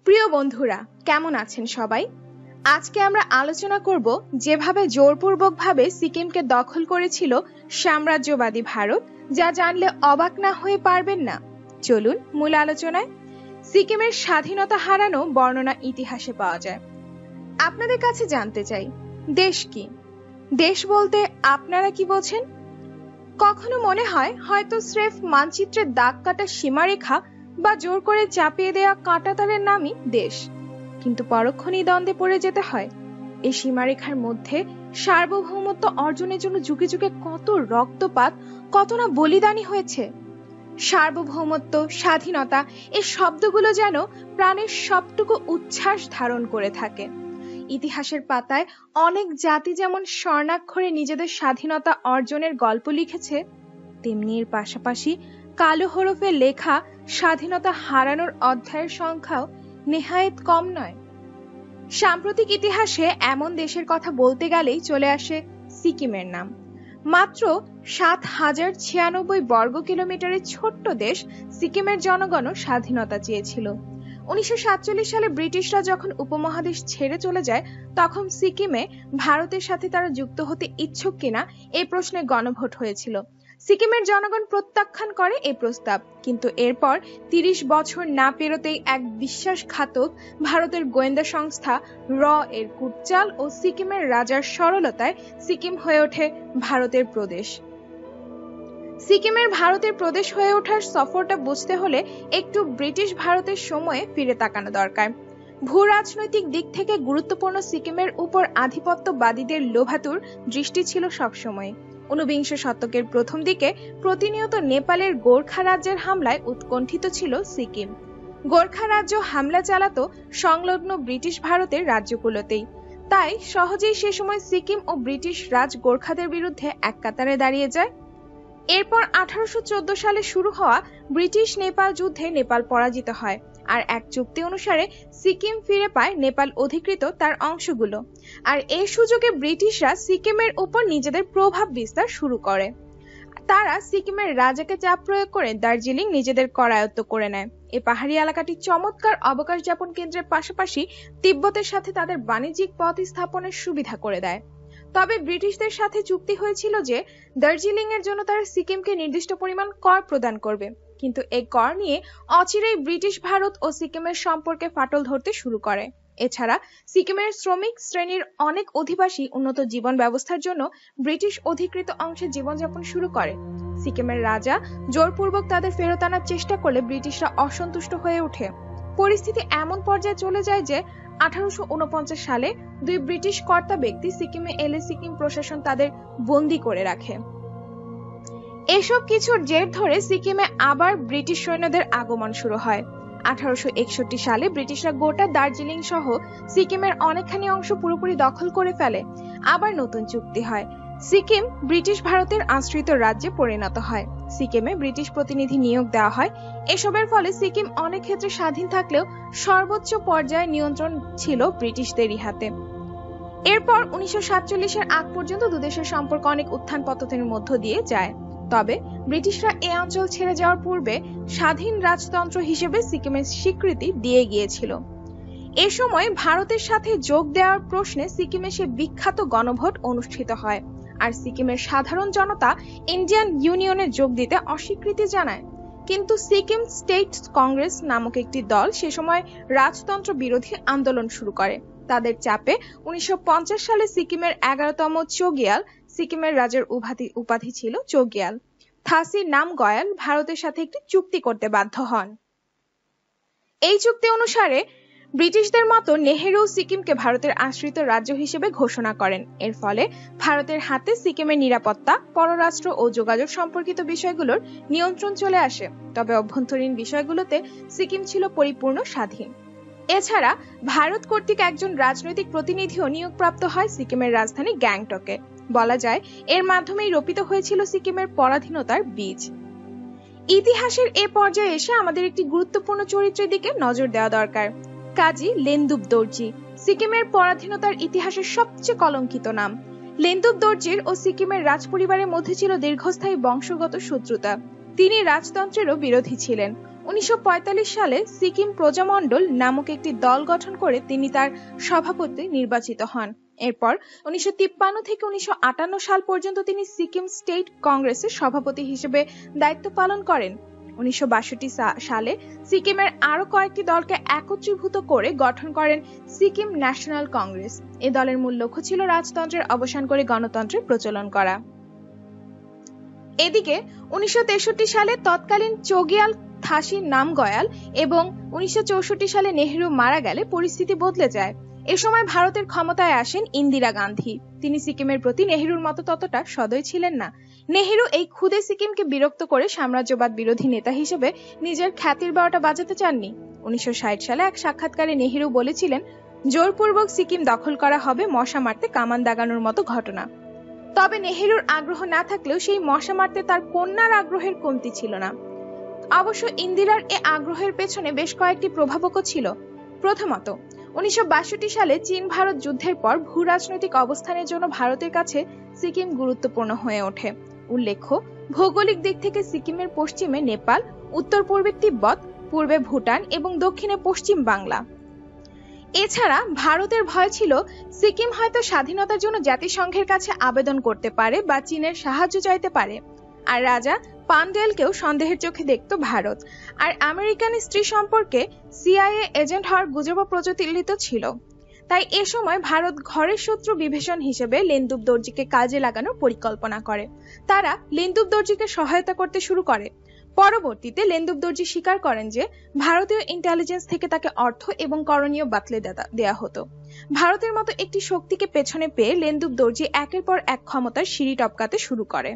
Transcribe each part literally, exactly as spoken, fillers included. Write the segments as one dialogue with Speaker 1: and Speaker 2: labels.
Speaker 1: প্রিয় বন্ধুরা, কেমন আছেন সবাই? আজকে আমরা আলোচনা করব যেভাবে জোরপূর্বকভাবে সিকিমকে দখল করেছিল সাম্রাজ্যবাদী ভারত, যা জানলে অবাক না হয়ে পারবেন না। চলুন মূল আলোচনায়। সিকিমের স্বাধীনতা হারানো বর্ণনা ইতিহাসে পাওয়া যায়। আপনাদের কাছে জানতে চাই, দেশ কি? দেশ বলতে আপনারা কি বোঝেন? কখনো মনে হয় হয়তো স্রেফ মানচিত্রে দাগ কাটা সীমারেখা বা জোর করে চাপিয়ে দেওয়া কাঁটাতারের নামই দেশ, কিন্তু পরক্ষণেই দ্বন্দ্বে পড়ে যেতে হয়। এই সীমারেখার মধ্যে সার্বভৌমত্ব অর্জনের জন্য যুগে যুগে কত রক্তপাত, কত না বলিদানী হয়েছে। সার্বভৌমত্ব, স্বাধীনতা, এই শব্দগুলো যেন প্রাণের সবটুকু উচ্ছ্বাস ধারণ করে থাকে। ইতিহাসের পাতায় অনেক জাতি যেমন স্বর্ণাক্ষরে নিজেদের স্বাধীনতা অর্জনের গল্প লিখেছে, তেমনি এর পাশাপাশি কালো হরফে লেখা স্বাধীনতা হারানোর অধ্যায়ের সংখ্যাও নেহায়েত কম নয়। সাম্প্রতিক ইতিহাসে এমন দেশের কথা বলতে গেলেই চলে আসে সিকিমের নাম। মাত্র সাত হাজার ছিয়ানব্বই বর্গ কিলোমিটারের ছোট্ট দেশ সিকিমের জনগণও স্বাধীনতা চেয়েছিল। উনিশশো সাতচল্লিশ সালে ব্রিটিশরা যখন উপমহাদেশ ছেড়ে চলে যায়, তখন সিকিমে ভারতের সাথে তারা যুক্ত হতে ইচ্ছুক কিনা এই প্রশ্নে গণভোট হয়েছিল। সিকিমের জনগণ প্রত্যাখ্যান করে এই প্রস্তাব, কিন্তু এরপর তিরিশ বছর না পেরোতেই এক বিশ্বাসঘাতক ভারতের গোয়েন্দা সংস্থা র এর কুটচাল ও সিকিমের রাজার সরলতায় সিকিম হয়ে ওঠে ভারতের প্রদেশ। সিকিমের ভারতের প্রদেশ হয়ে ওঠার সফরটা বুঝতে হলে একটু ব্রিটিশ ভারতের সময়ে ফিরে তাকানো দরকার। ভূ রাজনৈতিক দিক থেকে গুরুত্বপূর্ণ সিকিমের উপর আধিপত্যবাদীদের লোভাতুর দৃষ্টি ছিল সবসময়। ঊনবিংশ শতকের প্রথম দিকে প্রতিনিয়ত নেপালের গোর্খা রাজ্যের হামলায় উৎকণ্ঠিত ছিল সিকিম। গোর্খা রাজ্য হামলা চালাতো সংলগ্ন ব্রিটিশ ভারতের রাজ্যগুলোতেই, তাই সহজেই সে সময় সিকিম ও ব্রিটিশ রাজ গোর্খাদের বিরুদ্ধে এক কাতারে দাঁড়িয়ে যায়। এরপর আঠারোশো চোদ্দ সালে শুরু হওয়া ব্রিটিশ নেপাল যুদ্ধে নেপাল পরাজিত হয়, আর এক চুক্তি অনুসারে সিকিম ফিরে পায় নেপাল অধিকৃত তার অংশগুলো। আর এই সুযোগে ব্রিটিশরা সিকিমের উপর নিজেদের প্রভাব বিস্তার শুরু করে। তারা সিকিমের রাজাকে চাপ প্রয়োগ করে দার্জিলিং নিজেদের করায়ত্ত করে নেয়। এই পাহাড়ি এলাকাটি চমৎকার অবকাশ যাপন কেন্দ্রের পাশাপাশি তিব্বতের সাথে তাদের বাণিজ্যিক পথ স্থাপনের সুবিধা করে দেয়। তবে ব্রিটিশদের সাথে চুক্তি হয়েছিল যে দার্জিলিং এর জন্য তারা সিকিমকে নির্দিষ্ট পরিমাণ কর প্রদান করবে, কিন্তু এই কর নিয়ে অচিরেই ব্রিটিশ ভারত ও সিকিমের সম্পর্কে ফাটল ধরতে শুরু করে। এছাড়া সিকিমের শ্রমিক শ্রেণীর অনেক অধিবাসী উন্নত জীবন ব্যবস্থার জন্য ব্রিটিশ অধিকৃত অংশে জীবনযাপন শুরু করে। সিকিমের রাজা জোরপূর্বক তাদের ফেরত আনার চেষ্টা করলে ব্রিটিশরা অসন্তুষ্ট হয়ে ওঠে। পরিস্থিতি এমন পর্যায়ে চলে যায় যে আঠারোশো উনপঞ্চাশ সালে দুই ব্রিটিশ কর্তা ব্যক্তি সিকিমে এলে সিকিম প্রশাসন তাদের বন্দী করে রাখে। এসব কিছুর জের ধরে সিকিমে আবার ব্রিটিশ সৈন্যদের আগমন শুরু হয়। আঠারোশো একষট্টি সালে ব্রিটিশরা গোটা দার্জিলিং সহ সিকিমের অনেকখানি অংশ পুরোপুরি দখল করে ফেলে। আবার নতুন চুক্তি হয়। সিকিম ব্রিটিশ ভারতের আশ্রিত রাজ্যে পরিণত হয়। সিকিমে ব্রিটিশ প্রতিনিধি নিয়োগ দেওয়া হয়। এসবের ফলে সিকিম অনেক ক্ষেত্রে স্বাধীন থাকলেও সর্বোচ্চ পর্যায়ে নিয়ন্ত্রণ ছিল ব্রিটিশদেরই হাতে। এরপর উনিশশো সাতচল্লিশের আগ পর্যন্ত দুদেশের সম্পর্ক অনেক উত্থান পতনের মধ্য দিয়ে যায়। তবে ব্রিটিশরা এ অঞ্চল ছেড়ে যাওয়ার পূর্বে স্বাধীন রাজতন্ত্র হিসেবে সিকিমের স্বীকৃতি দিয়ে গিয়েছিল। এ সময় ভারতের সাথে যোগ দেওয়ার প্রশ্নে সিকিমে সে বিখ্যাত গণভোট অনুষ্ঠিত হয়, আর সিকিমের সাধারণ জনতা ইন্ডিয়ান ইউনিয়নে যোগ দিতে অস্বীকৃতি জানায়। কিন্তু সিকিম স্টেট কংগ্রেস নামক একটি দল সে সময় রাজতন্ত্র বিরোধী আন্দোলন শুরু করে। তাদের চাপে উনিশশো পঞ্চাশ সালে সিকিমের এগারোতম চোগিয়াল, সিকিমের রাজার উপাধি উপাধি ছিল চোগিয়াল, থাসি নাম গয়াল ভারতের সাথে একটি চুক্তি করতে বাধ্য হন। এই চুক্তি অনুসারে ব্রিটিশদের মতো নেহেরু সিকিমকে ভারতের আশ্রিত রাজ্য হিসেবে ঘোষণা করেন। এর ফলে ভারতের হাতে সিকিমের নিরাপত্তা, পররাষ্ট্র ও যোগাযোগ সম্পর্কিত বিষয়গুলোর নিয়ন্ত্রণ চলে আসে। তবে অভ্যন্তরীণ বিষয়গুলোতে সিকিম ছিল পরিপূর্ণ স্বাধীন। এছাড়া ভারত কর্তৃক একজন রাজনৈতিক প্রতিনিধিও নিয়োগপ্রাপ্ত হয় সিকিমের রাজধানী গ্যাংটকে। বলা যায় এর মাধ্যমেই রোপিত হয়েছিল সিকিমের পরাধীনতার বীজ। ইতিহাসের এ পর্যায়ে এসে আমাদের একটি গুরুত্বপূর্ণ চরিত্রের দিকে নজর দেওয়া দরকার, কাজী লেনদুপ দর্জি। সিকিমের পরাধীনতার ইতিহাসের সবচেয়ে কলঙ্কিত নাম। লেনদুপ দর্জির ও সিকিমের রাজপরিবারের মধ্যে ছিল দীর্ঘস্থায়ী বংশগত শত্রুতা। তিনি রাজতন্ত্রেরও বিরোধী ছিলেন। উনিশশো পঁয়তাল্লিশ সালে সিকিম প্রজামণ্ডল নামক একটি দল গঠন করে তিনি তার সভাপতি নির্বাচিত হন। এরপর উনিশশো তিপ্পান্ন থেকে উনিশশো আটান্ন সাল পর্যন্ত তিনি সিকিম স্টেট কংগ্রেসের সভাপতি হিসেবে দায়িত্ব পালন করেন। উনিশশো বাষট্টি সালে সিকিমের আরো কয়েকটি দলকে একত্রীভূত করে গঠন করেন সিকিম ন্যাশনাল কংগ্রেস। এ দলের মূল লক্ষ্য ছিল রাজতন্ত্রের অবসান করে গণতন্ত্রের প্রচলন করা। এদিকে উনিশশো তেষট্টি সালে তৎকালীন চোগিয়াল থাসি নামগয়াল এবং উনিশশো চৌষট্টি সালে নেহেরু মারা গেলে পরিস্থিতি বদলে যায়। এ সময় ভারতের ক্ষমতায় আসেন ইন্দিরা গান্ধী। তিনি সিকিমের প্রতি নেহেরুর মতো ততটা সদয় ছিলেন না। নেহেরু এই ক্ষুদে সিকিমকে বিরক্ত করে সাম্রাজ্যবাদ বিরোধী নেতা হিসেবে নিজের খ্যাতির বারোটা বাজাতে চাননি। উনিশশো ষাট সালে এক সাক্ষাৎকারে নেহেরু বলেছিলেন, জোরপূর্বক সিকিম দখল করা হবে মশা মারতে কামান দাগানোর মতো ঘটনা। তবে নেহেরুর আগ্রহ না থাকলেও সেই মশা মারতে তার কন্যার আগ্রহের কমতি ছিল না। অবশ্য ইন্দিরার এ আগ্রহের পেছনে বেশ কয়েকটি প্রভাবকও ছিল। প্রথমত, উনিশশো বাষট্টি সালে চীন ভারত যুদ্ধের পর ভূ রাজনৈতিক অবস্থানের জন্য ভারতের কাছে সিকিম গুরুত্বপূর্ণ হয়ে ওঠে। উল্লেখ্য, ভৌগোলিক দিক থেকে সিকিমের পশ্চিমে নেপাল, উত্তর পূর্বে তিব্বত, পূর্বে ভুটান এবং দক্ষিণে পশ্চিম বাংলা। এছাড়া ভারতের ভয় ছিল সিকিম হয়তো স্বাধীনতার জন্য জাতিসংঘের কাছে আবেদন করতে পারে বা চীনের সাহায্য চাইতে পারে। আর রাজা পান্ডেলকেও সন্দেহের চোখে দেখত ভারত। আর আমেরিকান স্ত্রী সম্পর্কে সিআইএ এজেন্ট হওয়ার গুজবও প্রচলিত ছিল। তাই এ সময় ভারত ঘরের শত্রু বিভীষণ হিসেবে লেন্দুব দর্জিকে কাজে লাগানোর পরিকল্পনা করে। তারা লেন্দুব দর্জিকে সহায়তা করতে শুরু করে। পরবর্তীতে লেন্দুব দর্জি স্বীকার করেন যে ভারতীয় ইন্টেলিজেন্স থেকে তাকে অর্থ এবং করণীয় বাতলে দেয়া হতো। ভারতের মতো একটি শক্তিকে পেছনে পেয়ে লেন্দুব দর্জি একের পর এক ক্ষমতার সিঁড়ি টপকাতে শুরু করে।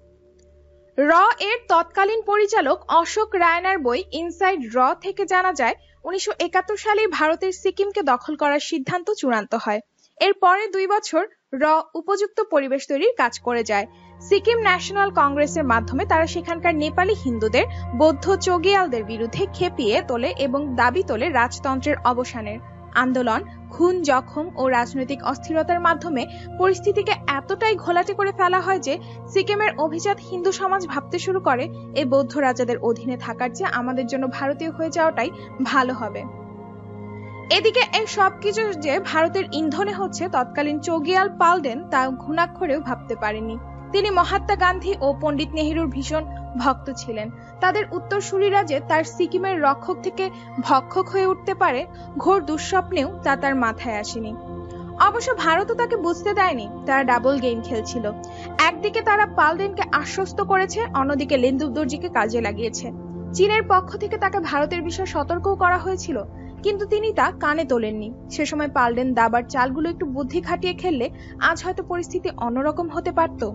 Speaker 1: র এর তৎকালীন পরিচালক অশোক রায়নার বই ইনসাইড র থেকে জানা যায়, উনিশশো একাত্তর সালে ভারতের সিকিমকে দখল করার সিদ্ধান্ত চূড়ান্ত হয়। এর পরে দুই বছর র উপযুক্ত পরিবেশ তৈরির কাজ করে যায়। সিকিম ন্যাশনাল কংগ্রেসের মাধ্যমে তারা সেখানকার নেপালি হিন্দুদের, বৌদ্ধ চোগিয়ালদের বিরুদ্ধে খেপিয়ে তোলে এবং দাবি তোলে রাজতন্ত্রের অবসানের। আন্দোলন, খুন, জখম ও রাজনৈতিক অস্থিরতার মাধ্যমে পরিস্থিতিকে এতটাই ঘোলাটে করে ফেলা হয় যে সিকিমের অভিজাত হিন্দু সমাজ ভাবতে শুরু করে এই বৌদ্ধ রাজাদের অধীনে থাকার চেয়ে আমাদের জন্য ভারতীয় হয়ে যাওয়াটাই ভালো হবে। এদিকে এই সবকিছু যে ভারতের ইন্ধনে হচ্ছে তৎকালীন চোগিয়াল পালডেন তা ঘুণাক্ষরেও ভাবতে পারেনি। তিনি মহাত্মা গান্ধী ও পণ্ডিত নেহেরুর ভীষণ ভক্ত ছিলেন। তাদের উত্তরসূরিরা যে তার সিকিমের রক্ষক থেকে ভক্ষক হয়ে উঠতে পারে, ঘোর দুঃস্বপ্নেও তা তার মাথায় আসেনি। অবশ্য ভারতও তাকে বুঝতে দেয়নি তারা ডাবল গেম খেলছিল। একদিকে তারা পালডেনকে আশ্বস্ত করেছে, অন্যদিকে লেন্দুব দর্জিকে কাজে লাগিয়েছে। চীনের পক্ষ থেকে তাকে ভারতের বিষয়ে সতর্কও করা হয়েছিল, কিন্তু তিনি তা কানে তোলেননি। সে সময় পালডেন দাবার চালগুলো একটু বুদ্ধি খাটিয়ে খেললে আজ হয়তো পরিস্থিতি অন্যরকম হতে পারত।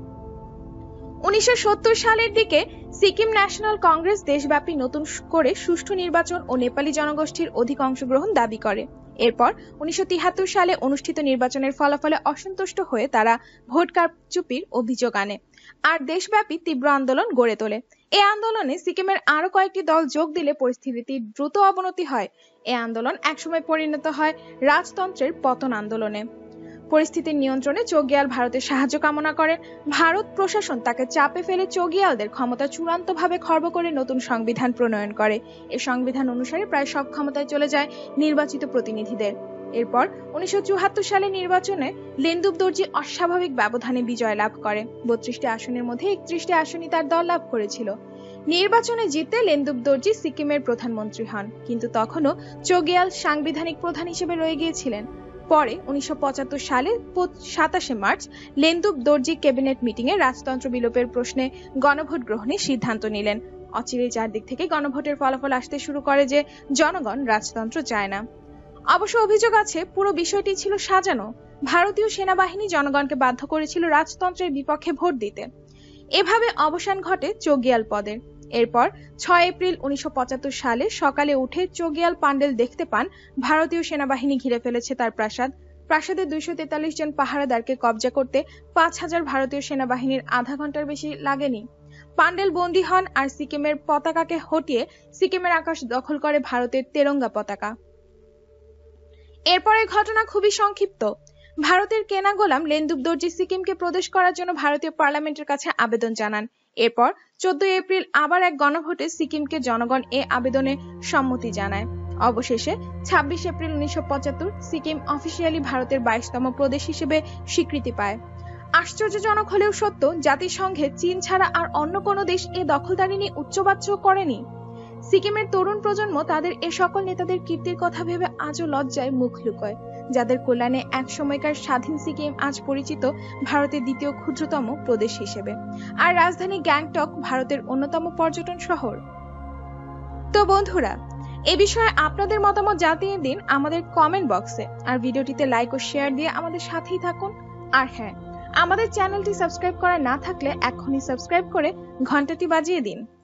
Speaker 1: উনিশশো সত্তর সালের দিকে সিকিম ন্যাশনাল কংগ্রেস দেশব্যাপী নতুন করে সুষ্ঠু নির্বাচন ও নেপালি জনগোষ্ঠীর অধিক অংশগ্রহণ দাবি করে। এরপর উনিশশো তিয়াত্তর সালে অনুষ্ঠিত নির্বাচনের ফলাফলে অসন্তুষ্ট হয়ে তারা ভোট কারচুপির অভিযোগ আনে আর দেশব্যাপী তীব্র আন্দোলন গড়ে তোলে। এই আন্দোলনে সিকিমের আরো কয়েকটি দল যোগ দিলে পরিস্থিতির দ্রুত অবনতি হয়। এই আন্দোলন একসময় পরিণত হয় রাজতন্ত্রের পতন আন্দোলনে। পরিস্থিতির নিয়ন্ত্রণে চোগিয়াল ভারতের সাহায্য কামনা করেন। ভারত প্রশাসন তাকে চাপে ফেলে চোগিয়ালদের ক্ষমতা চূড়ান্তভাবে খর্ব করে নতুন সংবিধান প্রণয়ন করে। এই সংবিধান অনুসারে প্রায় সব ক্ষমতায় চলে যায় নির্বাচিত প্রতিনিধিদের। এরপর উনিশশো চুয়াত্তর সালে নির্বাচনে লেন্দুব দর্জি অস্বাভাবিক ব্যবধানে বিজয় লাভ করে। বত্রিশটি আসনের মধ্যে একত্রিশটি আসনই তার দল লাভ করেছিল। নির্বাচনে জিতে লেন্দুব দর্জি সিকিমের প্রধানমন্ত্রী হন, কিন্তু তখনও চোগিয়াল সাংবিধানিক প্রধান হিসেবে রয়ে গিয়েছিলেন। পরে উনিশশো পঁচাত্তর সালে সাতাশে মার্চ লেন্দুব দর্জি ক্যাবিনেট মিটিং এ রাজতন্ত্র বিলোপের প্রশ্নে গণভোট গ্রহণের সিদ্ধান্ত নিলেন। অচিরেই চারদিক থেকে গণভোটের ফলাফল আসতে শুরু করে যে জনগণ রাজতন্ত্র চায় না। অবশ্য অভিযোগ আছে পুরো বিষয়টি ছিল সাজানো। ভারতীয় সেনাবাহিনী জনগণকে বাধ্য করেছিল রাজতন্ত্রের বিপক্ষে ভোট দিতে। এভাবে অবসান ঘটে চোগিয়াল পদের। এরপর ছয় এপ্রিল উনিশশো পঁচাত্তর সালে সকালে উঠে চোগিয়াল পান্ডেল দেখতে পান ভারতীয় সেনাবাহিনী ঘিরে ফেলেছে তার প্রাসাদ। প্রাসাদের দুইশো তেতাল্লিশ জন পাহারাদারকে কবজা করতে পাঁচ হাজার ভারতীয় সেনাবাহিনীর আধা ঘন্টার বেশি লাগেনি। পান্ডেল বন্দী হন আর সিকিমের পতাকাকে হটিয়ে সিকিমের আকাশ দখল করে ভারতের তেরঙ্গা পতাকা। এরপরের ঘটনা খুবই সংক্ষিপ্ত। ভারতের কেনা গোলাম লেন্দুব দর্জি সিকিমকে প্রদেশ করার জন্য ভারতীয় পার্লামেন্টের কাছে আবেদন জানান। এরপর চোদ্দই এপ্রিল আবার এক গণভোটে সিকিমকে জনগণ এ আবেদনে সম্মতি জানায়। অবশেষে ছাব্বিশ এপ্রিল উনিশশো পঁচাত্তর সিকিম অফিসিয়ালি ভারতের বাইশতম প্রদেশ হিসেবে স্বীকৃতি পায়। আশ্চর্যজনক হলেও সত্য, জাতিসংঘে চীন ছাড়া আর অন্য কোনো দেশ এ দখলদারি নিয়ে উচ্চবাচ্য করেনি। সিকিমের তরুণ প্রজন্ম তাদের এ সকল নেতাদের কীর্তির কথা ভেবে আজও লজ্জায় মুখ লুকোয়, যাদের কল্যাণে এক সময়কার স্বাধীন সিকিম আজ পরিচিত ভারতের দ্বিতীয় ক্ষুদ্রতম প্রদেশ হিসেবে, আর রাজধানী গ্যাংটক ভারতের অন্যতম পর্যটন শহর। তো বন্ধুরা, এ বিষয়ে আপনাদের মতামত জানিয়ে দিন আমাদের কমেন্ট বক্সে, আর ভিডিওটিতে লাইক ও শেয়ার দিয়ে আমাদের সাথেই থাকুন। আর হ্যাঁ, আমাদের চ্যানেলটি সাবস্ক্রাইব করা না থাকলে এখনই সাবস্ক্রাইব করে ঘন্টাটি বাজিয়ে দিন।